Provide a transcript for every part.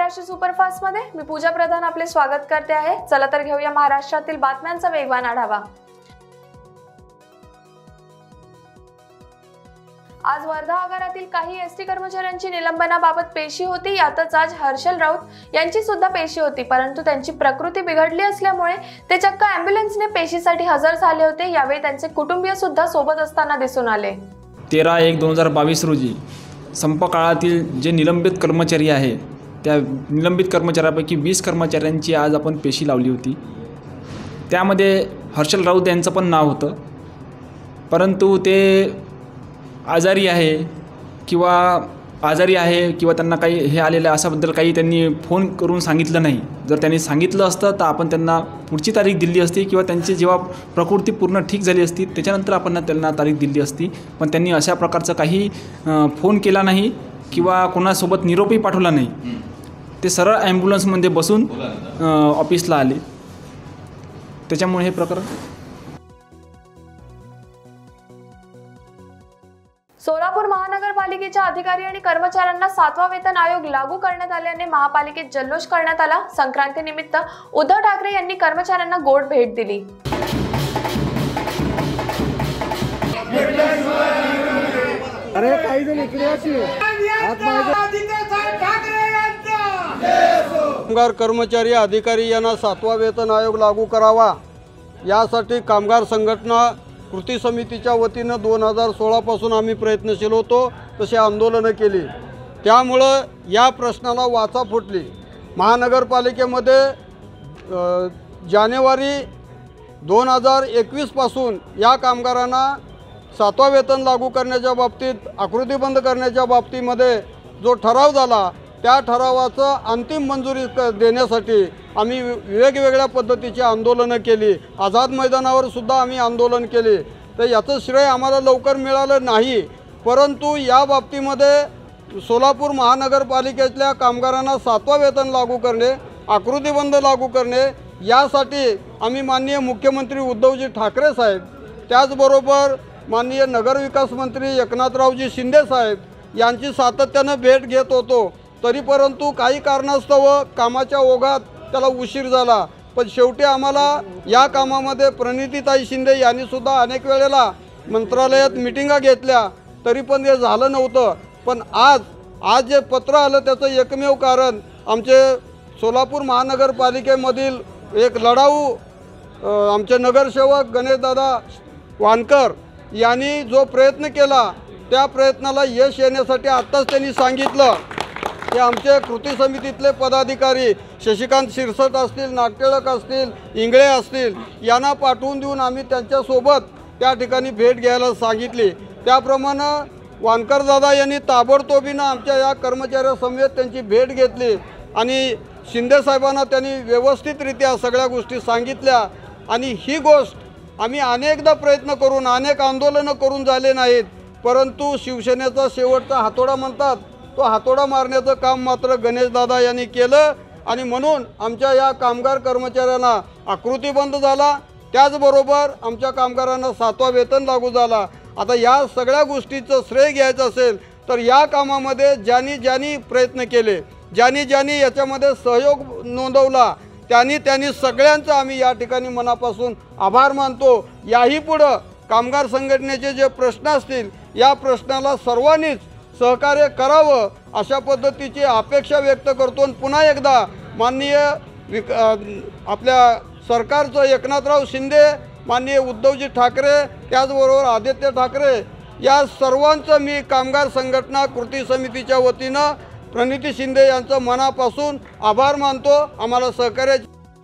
Maharashtra superfast मध्ये मी पूजा प्रधान आपले स्वागत करते आहे। चला तर घेऊया महाराष्ट्रातील बातम्यांचा वेगवान आढावा। आज वर्धा आगारातील काही एसटी कर्मचाऱ्यांची निलंबनाबाबत पेशी होती। यातच आज हर्षल राऊत यांची सुद्धा पेशी होती, परंतु त्यांची प्रकृती बिघडली असल्यामुळे ते चक्क ॲम्ब्युलन्सने पेशीसाठी हजर झाले होते। यावेळी त्यांचे कुटुंबीय सुद्धा सोबत असताना दिसून आले। 13/1/2022 रोजी संप काळातील जे निलंबित कर्मचारी आहे त्या निलंबित कर्मचाऱ्यांपैकी 20 कर्मचाऱ्यांची आज आपण पेशी लावली होती। त्यामध्ये हर्षल राऊत यांचं पण नाव होतं, परंतु ते आजारी आहे किंवा त्यांना काही हे आलेलं अशाबद्दल काही त्यांनी फोन करून सांगितलं नाही। जर त्यांनी सांगितलं असतं तर आपण त्यांना पुढची तारीख दिली असती किंवा त्यांची जेव्हा प्रकृती पूर्ण ठीक झाली असती त्याच्यानंतर आपण त्यांना तारीख दिली असती, पण त्यांनी अशा प्रकारचं काही फोन केला नाही किंवा कोणासोबत निरोपही पाठवला नाही। ते सरळ ॲम्ब्युलन्समध्ये बसून ऑफिसला आले, त्याच्यामुळे हे प्रकरण। सोलापूर महानगरपालिकेच्या अधिकारी आणि कर्मचाऱ्यांना 7वा वेतन आयोग लागू करण्यात आल्याने महापालिकेत जल्लोष करण्यात आला। संक्रांतीनिमित्त उद्धव ठाकरे यांनी कर्मचाऱ्यांना गोड भेट दिली। अरे काही जण इकडे कामगार कर्मचारी अधिकारी यांना 7वा वेतन आयोग लागू करावा यासाठी कामगार संघटना कृती समितीच्या वतीनं 2016 पासून आम्ही प्रयत्नशील होतो, तसे आंदोलनं केली। त्यामुळं या प्रश्नाला वाचा फुटली। महानगरपालिकेमध्ये जानेवारी 2021 पासून या कामगारांना 7वा वेतन लागू करण्याच्या बाबतीत आकृतीबंद करण्याच्या बाबतीमध्ये जो ठराव झाला त्या ठरावाचं अंतिम मंजुरी देण्यासाठी आम्ही वेगवेगळ्या पद्धतीची आंदोलनं केली। आझाद मैदानावर सुद्धा आम्ही आंदोलन केले, तर याचं श्रेय आम्हाला लवकर मिळालं नाही। परंतु या बाबतीमध्ये सोलापूर महानगरपालिकेतल्या कामगारांना 7वा वेतन लागू करणे, आकृतीबंद लागू करणे यासाठी आम्ही माननीय मुख्यमंत्री उद्धवजी ठाकरे साहेब, त्याचबरोबर माननीय नगरविकास मंत्री एकनाथरावजी शिंदे साहेब यांची सातत्यानं भेट घेत होतो। तरी परंतु काही कारणास्तव कामाच्या ओघात त्याला उशीर झाला, पण शेवटी आम्हाला या कामामध्ये प्रणितीताई शिंदे यांनी सुद्धा अनेक वेळेला मंत्रालयात मिटिंगा घेतल्या, तरी पण ते झालं नव्हतं। पण आज जे पत्र आलं त्याचं एकमेव कारण आमचे सोलापूर महानगरपालिकेमधील एक लढाऊ आमचे नगरसेवक गणेशदादा वानकर यांनी जो प्रयत्न केला त्या प्रयत्नाला यश येण्यासाठी आत्ताच त्यांनी सांगितलं की आमचे कृती समितीतले पदाधिकारी शशिकांत शिरसट असतील, नागटिळक असतील, इंगळे असतील यांना पाठवून देऊन आम्ही त्यांच्यासोबत त्या ठिकाणी भेट घ्यायला सांगितली। त्याप्रमाणे वानकर दादा यांनी ताबडतोबीनं आमच्या या कर्मचाऱ्यासमवेत त्यांची भेट घेतली आणि शिंदे साहेबांना त्यांनी व्यवस्थितरित्या सगळ्या गोष्टी सांगितल्या। आणि ही गोष्ट आम्ही अनेकदा प्रयत्न करून अनेक आंदोलनं करून झाले नाहीत, परंतु शिवसेनेचा शेवटचा हातोडा म्हणतात तो हातोडा मारण्याचं काम मात्र गणेशदादा यांनी केलं आणि म्हणून आमच्या या कामगार कर्मचाऱ्यांना आकृतीबंद झाला, त्याचबरोबर आमच्या कामगारांना 7वा वेतन लागू झाला। आता या सगळ्या गोष्टीचं श्रेय घ्यायचं असेल तर या कामामध्ये ज्यांनी प्रयत्न केले, ज्यांनी याच्यामध्ये सहयोग नोंदवला त्यांनी सगळ्यांचं आम्ही या ठिकाणी मनापासून आभार मानतो। याही पुढं कामगार संघटनेचे जे प्रश्न असतील या प्रश्नाला सर्वांनीच सहकार्य करावं अशा पद्धतीची अपेक्षा व्यक्त करतो। पुन्हा एकदा माननीय आपल्या सरकारचं एकनाथराव शिंदे, माननीय उद्धवजी ठाकरे, त्याचबरोबर आदित्य ठाकरे या सर्वांचं मी कामगार संघटना कृती समितीच्या वतीनं प्रणिती शिंदे यांचं मनापासून आभार मानतो। आम्हाला सहकार्य।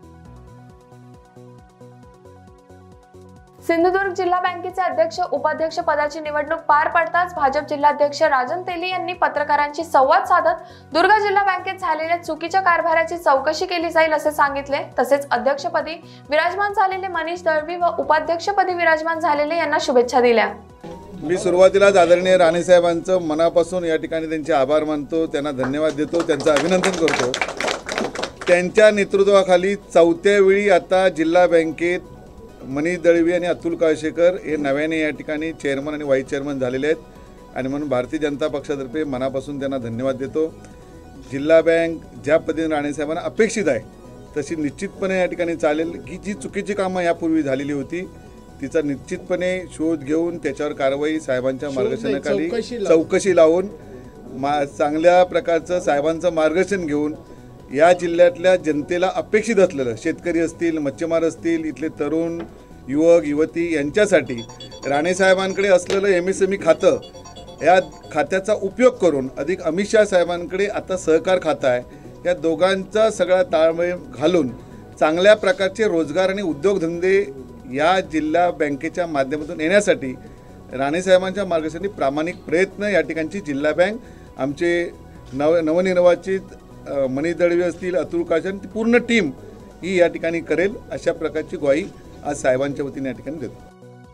सिंधुदुर्ग जिल्हा बँकेचे अध्यक्ष उपाध्यक्ष पदाची निवडणूक पार पडताच भाजप जिल्हाध्यक्ष राजन तेली यांनी पत्रकारांशी संवाद साधत दुर्ग जिल्हा बँकेत झालेल्या चुकीच्या कारभाराची चौकशी केली जाईल असे सांगितले। तसेच अध्यक्षपदी विराजमान झालेले मनीष दळवी व उपाध्यक्षपदी विराजमान झालेले यांना शुभेच्छा दिल्या। मी सुरुवातीलाच आदरणीय राणे साहेबांचं मनापासून या ठिकाणी त्यांचे आभार मानतो, त्यांना धन्यवाद देतो, त्यांचं अभिनंदन करतो। त्यांच्या नेतृत्वाखाली 4थ्या वेळी आता जिल्हा बँकेत मनीष दळवी आणि अतुल काळशेकर हे नव्याने या ठिकाणी चेअरमन आणि व्हाईस चेअरमन झालेले आहेत आणि म्हणून भारतीय जनता पक्षातर्फे मनापासून त्यांना धन्यवाद देतो। जिल्हा बँक ज्या पद्धतीने राणेसाहेबांना अपेक्षित आहे तशी निश्चितपणे या ठिकाणी चालेल, की जी चुकीची कामं यापूर्वी झालेली होती तिचा निश्चितपणे शोध घेऊन त्याच्यावर कारवाई साहेबांच्या मार्गदर्शनाखाली चौकशी लावून चांगल्या प्रकारचं साहेबांचं मार्गदर्शन घेऊन या जिल्ह्यातल्या जनतेला अपेक्षित असलेलं शेतकरी असतील, मच्छीमार असतील, इथले तरुण युवक युवती यांच्यासाठी राणेसाहेबांकडे असलेलं MSME खातं, या खात्याचा उपयोग करून अधिक अमित शहा साहेबांकडे आता सहकार खातं आहे, या दोघांचा सगळा ताळमेळ घालून चांगल्या प्रकारचे रोजगार आणि उद्योगधंदे या जिल्हा बँकेच्या माध्यमातून येण्यासाठी राणेसाहेबांच्या मार्गदर्शनाने प्रामाणिक प्रयत्न या ठिकाणची जिल्हा बँक आमचे नवनिर्वाचित मनीष दळवी असतील, अतुल काशन, पूर्ण टीम ही या ठिकाणी करेल अशा प्रकारची ग्वाही आज साहेबांच्या वतीने या ठिकाणी देतो.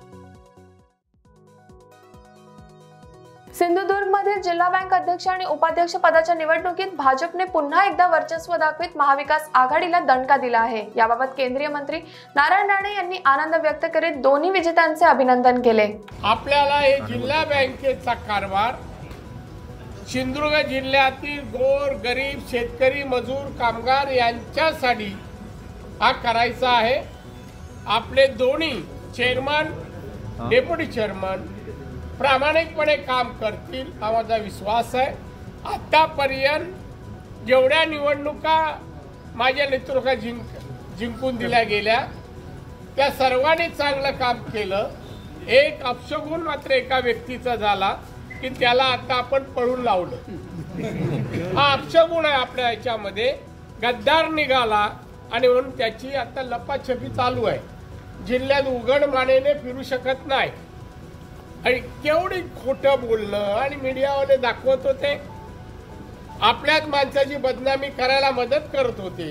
सिंधुदुर्गमध्ये जिल्हा बँक अध्यक्ष आणि उपाध्यक्ष पदाच्या निवडणुकीत भाजपने पुन्हा एकदा वर्चस्व दाखवित महाविकास आघाडीला दणका दिला आहे. याबाबत केंद्रीय मंत्री नारायण राणे यांनी आनंद व्यक्त करीत दोन्ही विजेत्यांचे अभिनंदन केले. आपल्याला हे जिल्हा बँकेचा कारभार सिंधुदुर्ग जिल्ह्यातील गोर गरीब शेतकरी मजूर कामगार यांच्यासाठी हा करायचा आहे. आपले दोन्ही चेअरमन डेप्युटी चेअरमन प्रामाणिकपणे काम करतील हा माझा विश्वास आहे. आतापर्यंत जेवढ्या निवडणुका माझ्या नेतृत्वात जिंकून दिल्या गेल्या त्या सर्वांनी चांगलं काम केलं. एक अपशगुन मात्र एका व्यक्तीचा झाला की त्याला आता आपण पळून लावलं. हा अपशगुन आहे आपल्या याच्यामध्ये. गद्दार निघाला आणि म्हणून त्याची आता लपाछपी चालू आहे. जिल्ह्यात उघड मानेने फिरू शकत नाही आणि केवढी खोटं बोलणं आणि मीडियावाले दाखवत होते. आपल्याच माणसाची बदनामी करायला मदत करत होते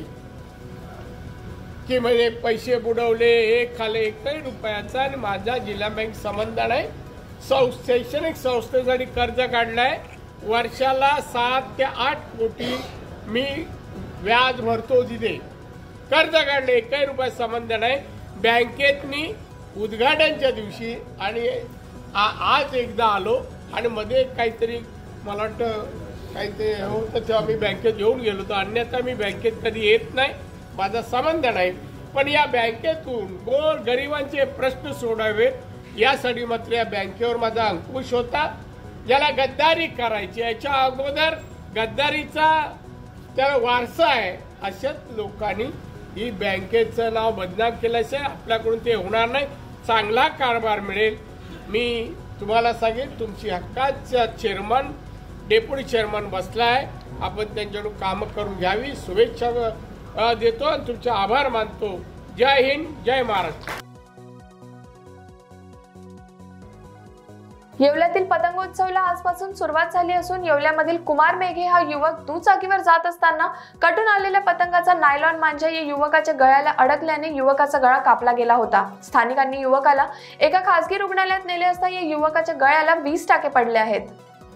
की म्हणजे पैसे बुडवले, हे खाले, 1 रुपयाचा आणि माझा जिल्हा बँक संबंध नाही. शैक्षणिक संस्थेसाठी कर्ज काढलाय. वर्षाला 7 ते 8 कोटी मी व्याज भरतो. तिथे कर्ज काढले, 1 रुपया संबंध नाही. बँकेतनी उद्घाटनच्या दिवशी आणि आज एकदा आलो आणि मध्ये काहीतरी मला वाटतं काहीतरी होतं तेव्हा मी बँकेत येऊन गेलो होतो. अन्यथा मी बँकेत कधी येत नाही, माझा संबंध नाही. पण या बँकेतून गोर गरिबांचे प्रश्न सोडावेत यासाठी मात्र या बँकेवर माझा अंकुश होता. ज्याला गद्दारी करायची, याच्या अगोदर गद्दारीचा त्याला वारसा आहे, अशाच लोकांनी ही बँकेचं नाव बदनाम केल्याशिवाय आपल्याकडून ते होणार नाही. चांगला कारभार मिळेल. मी तुम्हाला सांगेन, तुमची हक्काचा चेअरमन डेप्युटी चेअरमन बसला आहे. आपण त्यांच्याकडून कामं करून घ्यावी. शुभेच्छा देतो आणि तुमचे आभार मानतो. जय हिंद, जय महाराष्ट्र. येवल्यातील पतंगोत्सवला आजपासून सुरुवात झाली असून येवल्यामधील कुमार मेघे हा युवक दुचाकीवर जात असताना कटून आलेल्या पतंगाचा नायलॉन मांजा या युवकाच्या गळ्याला अडकल्याने युवकाचा गळा कापला गेला होता. स्थानिकांनी युवकाला एका खासगी रुग्णालयात नेले असता या युवकाच्या गळ्याला 20 टाके पडले आहेत.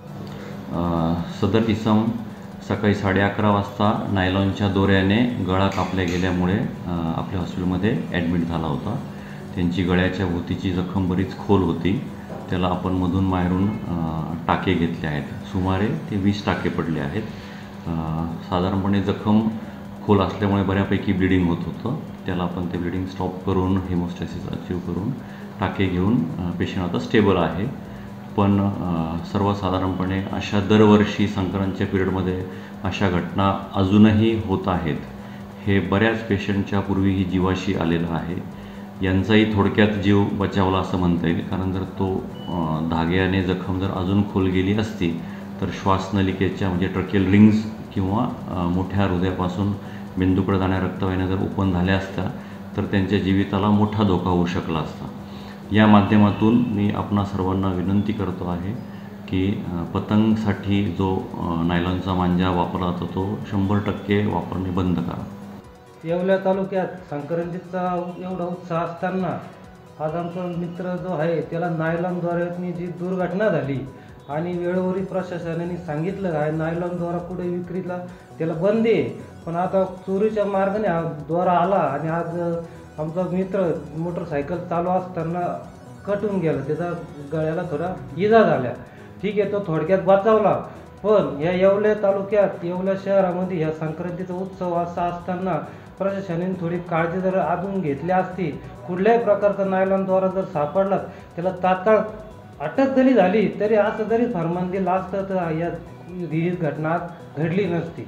सदर इसम सकाळी 11:30 वाजता नायलॉनच्या दोऱ्याने गळा कापल्या गेल्यामुळे आपल्या हॉस्पिटलमध्ये ॲडमिट झाला होता. त्यांची गळ्याच्या भोवतीची जखम बरीच खोल होती. त्याला आपण मधून बाहेरून टाके घेतले आहेत. सुमारे ते 20 टाके पडले आहेत. साधारणपणे जखम खोल असल्यामुळे बऱ्यापैकी ब्लिडिंग होत होतं. त्याला आपण ते ब्लिडिंग स्टॉप करून हेमोस्टॅसिस अचीव करून टाके घेऊन पेशंट आता स्टेबल आहे. पण सर्वसाधारणपणे अशा दरवर्षी संक्रांतच्या पिरियडमध्ये अशा घटना अजूनही होत आहेत. हे बऱ्याच पेशंटच्या पूर्वीही जीवाशी आलेलं आहे. यांचाही थोडक्यात जीव बचावला असं म्हणता येईल. कारण जर तो धाग्याने जखम जर अजून खोल गेली असती तर श्वासनलिकेच्या म्हणजे ट्रकेल रिंग्स किंवा मोठ्या हृदयापासून मेंदूकडे जाणाऱ्या रक्तवाहिन्या जर ओपन झाल्या असत्या तर त्यांच्या जीविताला मोठा धोका होऊ शकला असता. या माध्यमातून मी आपणा सर्वांना विनंती करतो आहे की पतंगसाठी जो नायलॉनचा मांजा वापरला जातो तो 100% वापरणे बंद करा. येवल्या तालुक्यात संक्रांतीचा एवढा उत्साह असताना आज आमचा मित्र जो आहे त्याला नायलॉनद्वारे जी दुर्घटना झाली आणि वेळोवेळी प्रशासनाने सांगितलं आहे नायलॉनद्वारा पुढे विक्रीला त्याला बंदी आहे. पण आता चोरीच्या मार्गाने हा द्वारा आला आणि आज आमचा मित्र मोटरसायकल चालू असताना कटून गेला. त्याचा गळ्याला थोडा इजा झाल्या. ठीक आहे, तो थोडक्यात बचावला. पण या येवला तालुक्यात येवला शहरामध्ये ह्या संक्रांतीचा उत्सव असा असताना प्रशासनाने थोडी काळजी जर अजून घेतली असती, कुठल्याही प्रकारचा नायलॉनद्वारा जर सापडला त्याला तात्काळ अटक जरी झाली तरी असं जरी फरमान दिलं असतं तर ही घटना घडली नसती.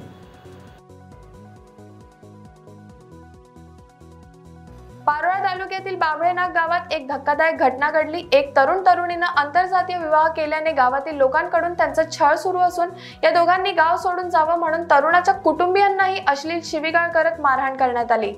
पारोळा तालुक्यातील बाभळेनाग गावात एक धक्कादायक घटना घडली. एक तरुणीनं आंतरजातीय विवाह केल्याने गावातील लोकांकडून त्यांचा छळ सुरू असून या दोघांनी गाव सोडून जावं म्हणून तरुणाच्या कुटुंबियांनाही अश्लील शिवीगाळ करत मारहाण करण्यात आली.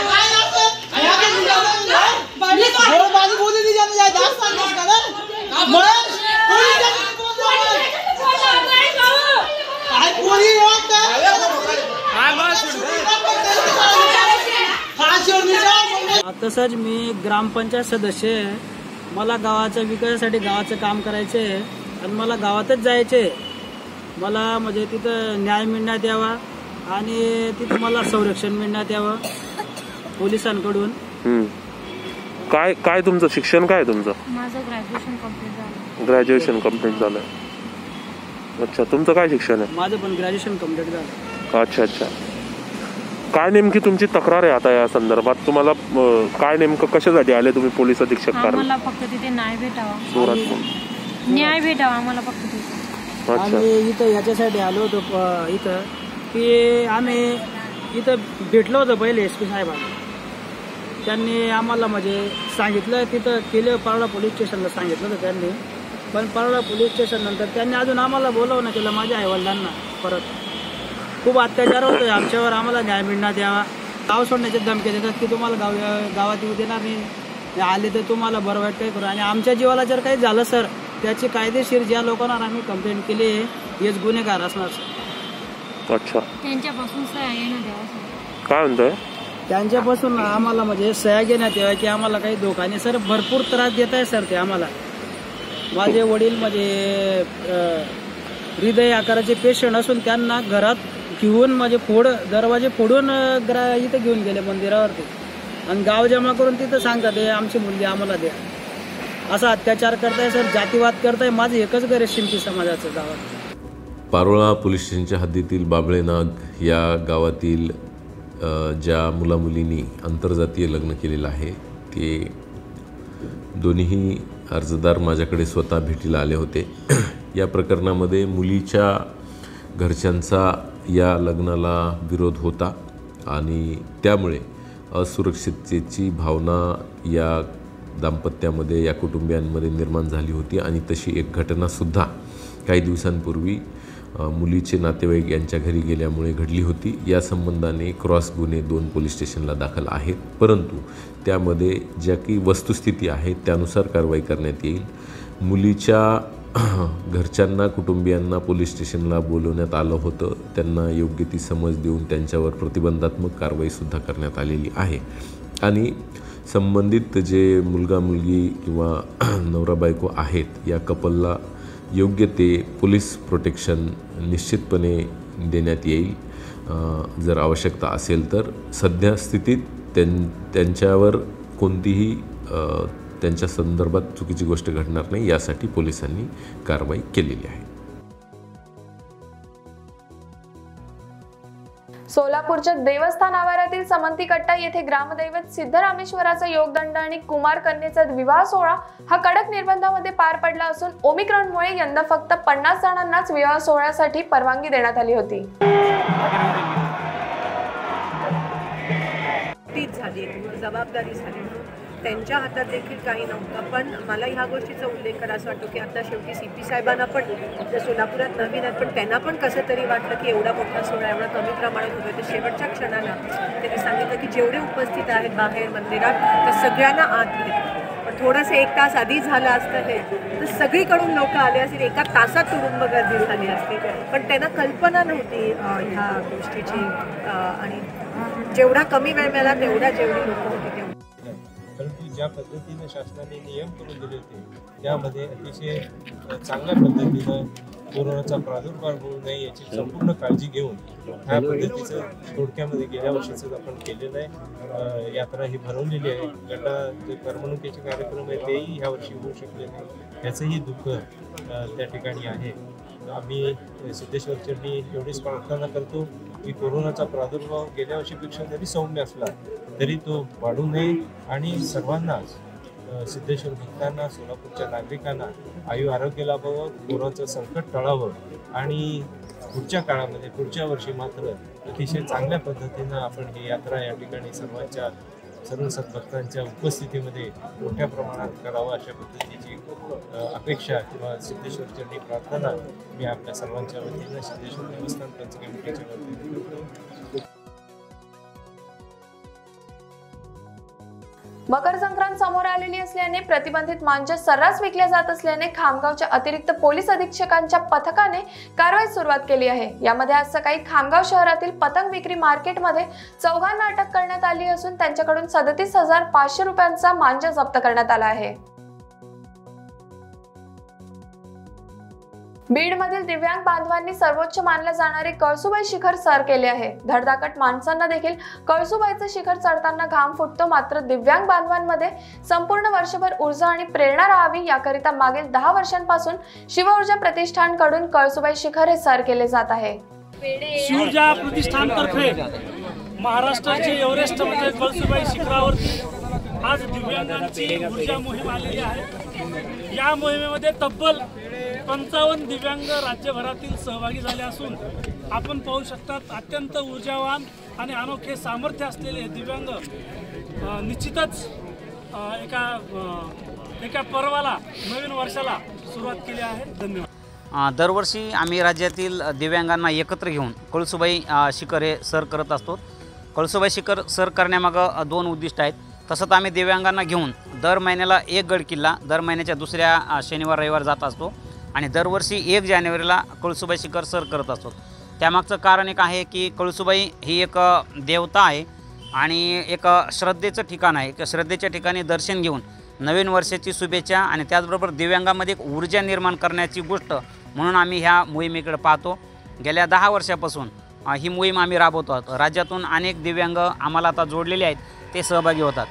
तसंच मी ग्रामपंचायत सदस्य आहे. मला गावाच्या विकासासाठी गावाचं काम करायचं आहे आणि मला गावातच जायचे. मला म्हणजे तिथं न्याय मिळण्यात यावा आणि तिथं मला संरक्षण मिळण्यात यावं पोलिसांकडून. काय काय तुमचं शिक्षण काय तुमचं? माझं ग्रॅज्युएशन कंप्लीट झालं. ग्रॅज्युएशन कंप्लीट झालं. अच्छा, तुमचं काय शिक्षण आहे? माझं पण ग्रॅज्युएशन कंप्लीट झालं. अच्छा अच्छा. काय नेमकी तुमची तक्रार आहे आता या संदर्भात? तुम्हाला काय नेमकं कशासाठी आले तुम्ही पोलीस अधीक्षक? आम्हाला फक्त तिथे न्याय भेटावा. न्याय भेटावा आम्हाला फक्त तिथे. आम्ही इथं याच्यासाठी आलो होतो इथं की आम्ही इथं भेटलो होतो पहिले SP साहेबांना. त्यांनी आम्हाला म्हणजे सांगितलं तिथं केले पारोळा पोलीस स्टेशनला सांगितलं होतं त्यांनी. पण पारोळा पोलीस स्टेशन नंतर त्यांनी अजून आम्हाला बोलवणं केलं माझ्या आईवडिलांना. परत खूप अत्याचार होतोय आमच्यावर. आम्हाला न्याय मिळण्यात यावा. गाव सोडण्याचे धमकी देतात की तुम्हाला गावात येऊ देणार नाही, आले तर तुम्हाला बरं वाईट काही करू. आणि आमच्या जीवाला जर काही झालं सर त्याची कायदेशीर ज्या लोकांना आम्ही कंप्लेंट केली हेच गुन्हेगार असणार सर. अच्छा, त्यांच्यापासून सह्या घेण्यात यावा सर. काय म्हणतोय? त्यांच्यापासून आम्हाला म्हणजे सह्या घेण्यात यावा की आम्हाला काही धोका नाही सर. भरपूर त्रास देत आहे सर ते आम्हाला. माझे वडील म्हणजे हृदय आकाराचे पेशंट असून त्यांना घरात घेऊन म्हणजे दरवाजे फोडून इथं घेऊन गेले मंदिरावरती आणि गाव जमा करून तिथं सांगतात आमची मुलगी आम्हाला द्या. असा अत्याचार करताय सर, जातीवाद करताय. माझं एकच घर आहे शिंपी समाजाचं गावात. पारोळा पोलीस स्टेशनच्या हद्दीतील बाभळेनाग या गावातील ज्या मुलामुलींनी आंतरजातीय लग्न केलेलं आहे ते दोन्हीही अर्जदार माझ्याकडे स्वतः भेटीला आले होते. या प्रकरणामध्ये मुलीच्या घरच्यांचा या लग्नाला विरोध होता आणि त्यामुळे असुरक्षिततेची भावना या दाम्पत्यामध्ये या कुटुंबियांमध्ये निर्माण झाली होती. आणि तशी एक घटनासुद्धा काही दिवसांपूर्वी मुलीचे नातेवाईक यांच्या घरी गेल्यामुळे घडली होती. या संबंधाने क्रॉस गुन्हे 2 पोलीस स्टेशनला दाखल आहेत. परंतु त्यामध्ये ज्या काही वस्तुस्थिती आहे त्यानुसार कारवाई करण्यात येईल. मुलीच्या घरच्यांना कुटुंबियांना पोलीस स्टेशनला बोलवण्यात आलं होतं. त्यांना योग्य ती समज देऊन त्यांच्यावर प्रतिबंधात्मक कारवाईसुद्धा करण्यात आलेली आहे. आणि संबंधित जे मुलगा मुलगी किंवा नवरा बायको आहेत या कपलला योग्य ते पोलीस प्रोटेक्शन निश्चितपणे देण्यात येईल. जर आवश्यकता असेल तर सध्या स्थितीत त्यांच्यावर कोणतीही त्यांच्या संदर्भात चुकीची गोष्ट घडणार नाही यासाठी पोलिसांनी कारवाई केलेली आहे. सोलापूरच्या देवस्थान आवारातील समंती कट्टा येथे ग्रामदैवत सिद्धरामेश्वराचा योगदंड आणि कुमार कन्येचा विवाह सोहळा हा कडक निर्बंधामध्ये पार पडला असून ओमिक्रॉनमुळे यंदा फक्त 50 जणांनाच विवाह सोहळ्यासाठी परवानगी देण्यात आली होती. जबाबदारी झाली त्यांच्या हातात देखील काही नव्हतं. पण मला ह्या गोष्टीचा उल्लेख करा असं वाटतो की आता शेवटी CP साहेबांना पण सोलापुरात नवीन आहेत पण त्यांना पण कसं तरी वाटलं की एवढा मोठा सोहळा एवढा कमी प्रमाणात होतो. तर शेवटच्या क्षणाला त्यांनी सांगितलं की जेवढे उपस्थित आहेत बाहेर मंदिरात तर सगळ्यांना आत घे. पण थोडंसं 1 तास आधी झालं असतं हे तर सगळीकडून लोक आले असतील. 1 तासात तुडुंब गर्दी झाली असती. पण त्यांना कल्पना नव्हती ह्या गोष्टीची आणि जेवढा कमी वेळ मिळाला तेवढा जेवढी लोक होती तेवढी. परंतु ज्या पद्धतीने शासनाने नियम करून दिले होते त्यामध्ये अतिशय चांगल्या पद्धतीनं कोरोनाचा प्रादुर्भाव होऊ नये याची संपूर्ण काळजी घेऊन ह्या पद्धतीचं थोडक्यामध्ये गेल्या वर्षीच आपण केलेलं आहे. यात्रा ही भरवलेली आहे. गटा जे करमणुकीचे कार्यक्रम आहे तेही ह्या वर्षी होऊ शकले नाही याचंही दुःख त्या ठिकाणी आहे. आम्ही सिद्धेश्वर चरणी एवढीच प्रार्थना करतो की कोरोनाचा प्रादुर्भाव गेल्या वर्षीपेक्षा जरी सौम्य असला तरी तो वाढू नये आणि सर्वांनाच सिद्धेश्वर भक्तांना, सोलापूरच्या नागरिकांना आयु आरोग्य लाभावं, कोरोनाचं संकट टळावं आणि पुढच्या काळामध्ये पुढच्या वर्षी मात्र अतिशय चांगल्या पद्धतीनं आपण ही यात्रा या ठिकाणी सर्व सद्भक्तांच्या उपस्थितीमध्ये मोठ्या प्रमाणात करावं अशा पद्धतीची अपेक्षा किंवा सिद्धेश्वर चरणी प्रार्थना मी आपल्या सर्वांच्या वतीनं सिद्धेश्वर देवस्थान पंच कमिटीच्या वतीने करतो. मकर संक्रांत समोर आलेली असल्याने प्रतिबंधित मांजा सर्रास विकल्या जात असल्याने खामगावच्या अतिरिक्त पोलीस अधीक्षकांच्या पथकाने कारवाईस सुरुवात केली आहे. यामध्ये आज सकाळी खामगाव शहरातील पतंग विक्री मार्केटमध्ये 4 जणांना अटक करण्यात आली असून त्यांच्याकडून 37,500 रुपयांचा मांजा जप्त करण्यात आला आहे. बीडमधील दिव्यांग बांधवांनी सर्वोच्च मानले जाणारे कळसुबाई शिखर सर केले आहे. धडधाकट माणसांना देखील कळसुबाईचे शिखर चढताना घाम फुटतो. मात्र दिव्यांग बांधवांमध्ये संपूर्ण वर्षभर ऊर्जा आणि प्रेरणा राहावी याकरिता मागील 10 वर्षांपासून शिवऊर्जा प्रतिष्ठानकडून कळसुबाई शिखर हे सर केले जात आहे. शिवऊर्जा प्रतिष्ठानतर्फे महाराष्ट्राचे एव्हरेस्ट म्हणजे कळसुबाई शिखरावरती आज दिव्यांगांची ऊर्जा मोहीम आलेली आहे. या मोहिमेमध्ये तब्बल 55 दिव्यांग राज्यभरातील सहभागी झाले असून आपण पाहू शकतात अत्यंत ऊर्जावान आणि अनोखे सामर्थ्य असलेले दिव्यांग निश्चितच एका पर्वाला नवीन वर्षाला सुरुवात केली आहे. धन्यवाद. दरवर्षी आम्ही राज्यातील दिव्यांगांना एकत्र घेऊन कळसुबाई शिखर हे सर करत असतो. कळसुबाई शिखर सर करण्यामागं 2 उद्दिष्ट आहेत. तसंच आम्ही दिव्यांगांना घेऊन दर महिन्याला एक गड किल्ला दर महिन्याच्या दुसऱ्या शनिवार रविवार जात असतो आणि दरवर्षी 1 जानेवारीला कळसुबाई शिखर सर करत असतो. त्यामागचं कारण एक आहे की कळसुबाई ही एक देवता आहे आणि एक श्रद्धेचं ठिकाण आहे. एक श्रद्धेच्या ठिकाणी दर्शन घेऊन नवीन वर्षाची शुभेच्छा आणि त्याचबरोबर दिव्यांगामध्ये एक ऊर्जा निर्माण करण्याची गोष्ट म्हणून आम्ही ह्या मोहिमेकडे पाहतो. गेल्या 10 वर्षापासून ही मोहीम आम्ही राबवतो आहोत. राज्यातून अनेक दिव्यांग आम्हाला आता जोडलेले आहेत, ते सहभागी होतात.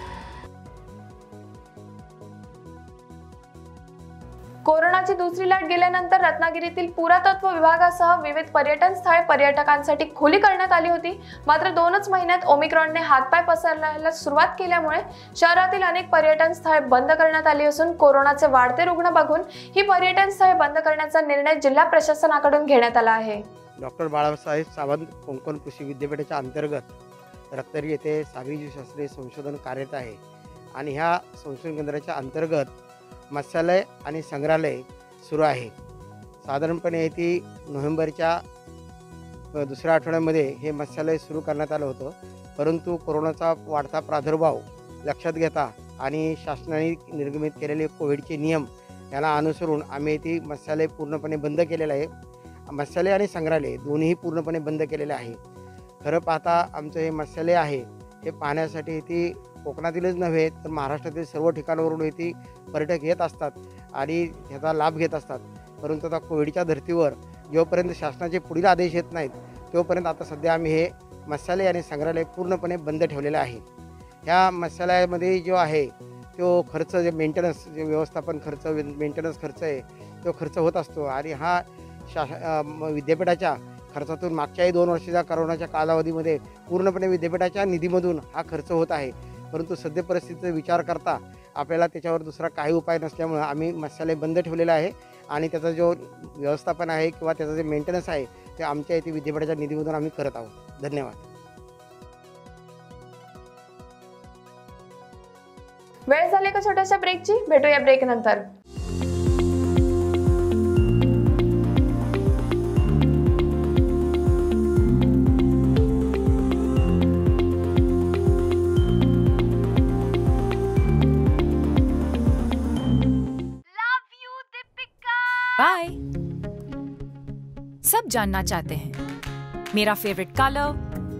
कोरोनाची दुसरी लाट गेल्यानंतर रत्नागिरीतील पुरातत्व विभागासह विविध पर्यटन स्थळे पर्यटकांसाठी खुली करण्यात आली होती. मात्र 2च महिन्यात ओमिक्रॉनने हातपाय पसरण्याला सुरुवात केल्यामुळे शहरातील अनेक पर्यटन स्थळे बंद करण्यात आली असून कोरोनाचे वाढते रुग्ण बघून ही पर्यटन स्थळे बंद करण्याचा निर्णय जिल्हा प्रशासनाकडून घेण्यात आला आहे. डॉक्टर बाळासाहेब सावंत कोकण कृषी विद्यापीठाच्या अंतर्गत रत्नागिरी येथे सागरी जीवशास्त्रीय संशोधन कार्यरत आहे आणि ह्या संशोधन केंद्राच्या अंतर्गत मत्स्यालय आणि संग्रहालय सुरू आहे. साधारणपणे येथे नोव्हेंबरच्या 2ऱ्या आठवड्यामध्ये हे मत्स्यालय सुरू करण्यात आलं होतं. परंतु कोरोनाचा वाढता प्रादुर्भाव लक्षात घेता आणि शासनाने निर्गमित केलेले कोविडचे नियम याला अनुसरून आम्ही येथे मत्स्यालय पूर्णपणे बंद केलेलं आहे. मत्स्यालय आणि संग्रहालय दोन्ही पूर्णपणे बंद केलेले आहे. खरं पाहता आमचं हे मत्स्यालय आहे हे पाहण्यासाठी येथे कोकणातीलच नव्हे तर महाराष्ट्रातील सर्व ठिकाणावरून येथे पर्यटक येत असतात आणि ह्याचा लाभ घेत असतात. परंतु आता कोविडच्या धर्तीवर जोपर्यंत शासनाचे पुढील आदेश येत नाहीत तोपर्यंत आता सध्या आम्ही हे मत्स्यालय आणि संग्रहालय पूर्णपणे बंद ठेवलेलं आहे. ह्या मत्स्यालयामध्ये जो आहे तो खर्च जे मेंटेनन्स जे व्यवस्थापन खर्च मेंटेनन्स खर्च आहे तो खर्च होत असतो आणि हा विद्यापीठाच्या खर्चातून मागच्याही 2 वर्षाच्या कोरोनाच्या कालावधीमध्ये पूर्णपणे विद्यापीठाच्या निधीमधून हा खर्च होत आहे. परंतु सध्या परिस्थितीचा विचार करता आपल्याला त्याच्यावर दुसरा काही उपाय नसल्यामुळे आम्ही मत्स्यालय बंद ठेवलेलं आहे आणि त्याचा जो व्यवस्थापन आहे किंवा त्याचा जे मेंटेनन्स आहे ते आमच्या इथे विद्यापीठाच्या निधीमधून आम्ही करत आहोत. धन्यवाद. वेळ झाली का छोट्याशा ब्रेकची? भेटूया ब्रेक नंतर. बाय. सब जानना चाहते हैं मेरा फेवरेट कलर,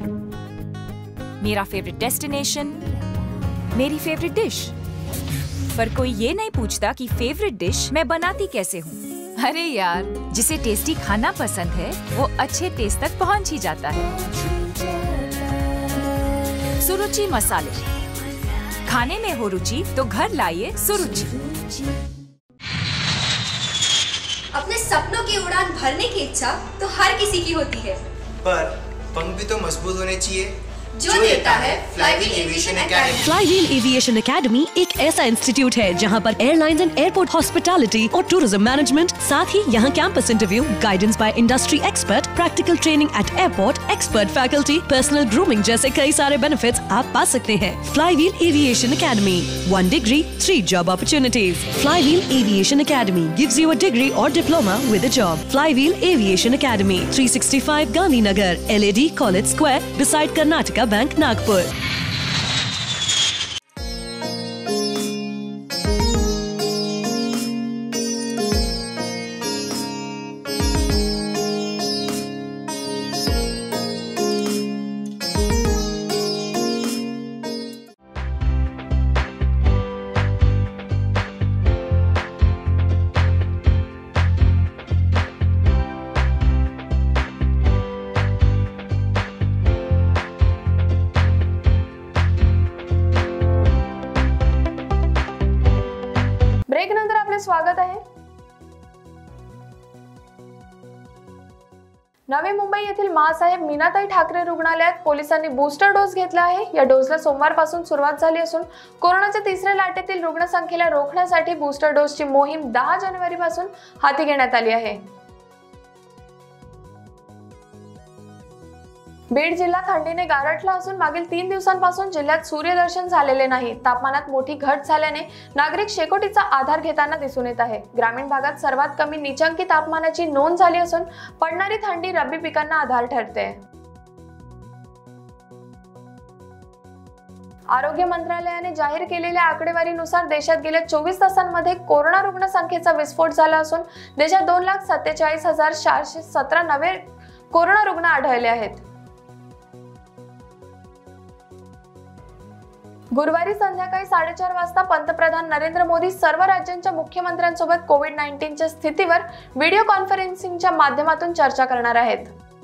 मेरा फेवरेट डेस्टिनेशन, मेरी फेवरेट डिश, पर कोई ये नहीं पूछता कि फेवरेट डिश मैं बनाती कैसे हूँ. अरे यार, जिसे टेस्टी खाना पसंद है वो अच्छे टेस्ट तक पहुँच ही जाता है. सुरुचि मसाले, खाने में हो रुचि तो घर लाइए सुरुचि. अपने सपनों की उड़ान भरने की इच्छा तो हर किसी की होती है, पर पंख भी तो मजबूत होने चाहिए जो देता है Flywheel Aviation Academy. Flywheel Aviation Academy एक ऐसा इंस्टीट्यूट है जहां पर एयरलाइंस एंड एयरपोर्ट हॉस्पिटैलिटी और टूरिज्म मैनेजमेंट, साथ ही यहां campus interview, guidance by industry expert, practical training at airport, expert faculty, personal grooming जैसे कई सारे बेनिफिट्स आप पा सकते हैं। Flywheel Aviation Academy, 1 degree, 3 job opportunities. Flywheel Aviation Academy gives you a degree or diploma with a job. Flywheel Aviation Academy, 365 Gandhinagar, LAD College Square, beside Karnataka Bank, Nagpur. Break नंतर आपले स्वागत आहे। नवी मुंबई येथील माँसाहेब मीनाताई ठाकरे रुग्णालयात पोलिसांनी बूस्टर डोस घेतला आहे। या डोसला सोमवारपासून सुरुवात झाली असून कोरोनाच्या तिसऱ्या लाटेतील रुग्णसंख्येला रोखण्यासाठी बूस्टर डोसची मोहीम 10 जानेवारीपासून हाती घेण्यात आली आहे। बीड जिल्हा थंडीने गारठला असून मागील 3 दिवसांपासून जिल्ह्यात सूर्यदर्शन झालेले नाही। तापमानात मोठी घट झाल्याने नागरिक शेकोटीचा आधार घेताना दिसून येत आहे। ग्रामीण भागात सर्वात कमी नीचांकी तापमानाची नोंद झाली असून पडणारी थंडी रब्बी पिकांना आधार ठरते। आरोग्य मंत्रालयाने जाहीर केलेल्या आकडेवारीनुसार देशात गेल्या 24 तासांमध्ये कोरोना रुग्ण संख्येचा विस्फोट झाला असून देशात 2,47,417 नवे कोरोना रुग्ण आढळले आहेत। गुरुवारी संध्याकाळी 4:30 वाजता पंतप्रधान नरेंद्र मोदी सर्व राज्यांच्या मुख्यमंत्र्यांसोबत कोविड-19च्या स्थितीवर व्हिडिओ कॉन्फरन्सिंगच्या माध्यमातून चर्चा करणार आहेत।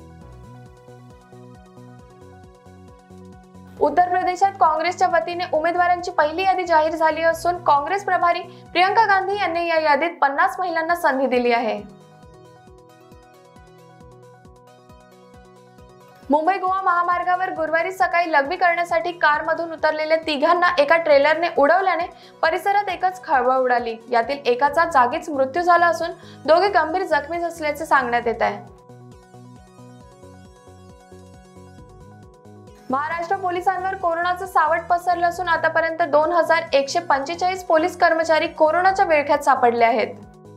उत्तर प्रदेशात काँग्रेसच्या वतीने उमेदवारांची पहिली यादी जाहीर झाली असून काँग्रेस प्रभारी प्रियंका गांधी यांनी या यादीत 50 महिलांना संधी दिली आहे। मुंबई गोवा महामार्गावर गुरुवारी सकाळी लघवी करण्यासाठी कारमधून उतरलेल्या तिघांना एका ट्रेलरने उडवल्याने परिसरात एकच खळबळ उडाली। यातील एकाचा जागीच मृत्यू झाला असून दोघे गंभीर जखमी असल्याचे सांगण्यात येत आहे। महाराष्ट्र पोलिसांवर कोरोनाचं सावट पसरलं असून आतापर्यंत 2145 पोलीस कर्मचारी कोरोनाच्या विळख्यात सापडले आहेत।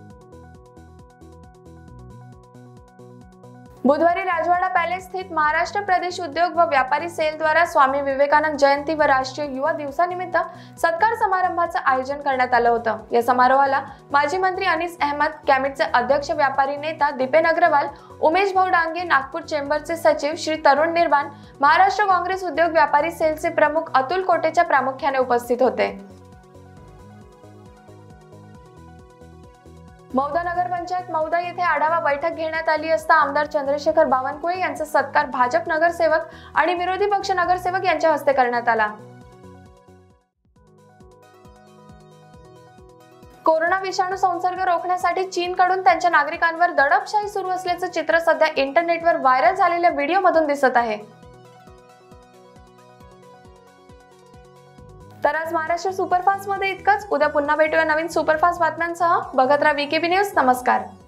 बुधवारी राजवाडा पॅलेस स्थित महाराष्ट्र प्रदेश उद्योग व व्यापारी सेल द्वारा स्वामी विवेकानंद जयंती व राष्ट्रीय युवा दिवसानिमित्त सत्कार समारंभाचं आयोजन करण्यात आलं होतं। या समारोहाला माजी मंत्री अनीस अहमद, कॅमिटचे अध्यक्ष व्यापारी नेता दीपेन अग्रवाल, उमेश भाऊ डांगे, नागपूर चेंबरचे सचिव श्री तरुण निर्वाण, महाराष्ट्र काँग्रेस उद्योग व्यापारी सेलचे प्रमुख अतुल कोटेच्या प्रामुख्याने उपस्थित होते। मौदा नगर पंचायत मौदा येथे आढावा बैठक घेण्यात आली असता आमदार चंद्रशेखर बावनकुळे यांचा सत्कार भाजप नगरसेवक आणि विरोधी पक्ष नगरसेवक यांच्या हस्ते करण्यात आला। कोरोना विषाणू संसर्ग रोखण्यासाठी चीनकडून त्यांच्या नागरिकांवर दडपशाही सुरू असल्याचं चित्र सध्या इंटरनेटवर व्हायरल झालेल्या व्हिडिओमधून दिसत आहे। तर आज महाराष्ट्र सुपरफास्ट मध्ये इतकंच। उद्या पुन्हा भेटूया नवीन सुपरफास्ट बातम्यांसह। बघत राहा VKB न्यूज। नमस्कार।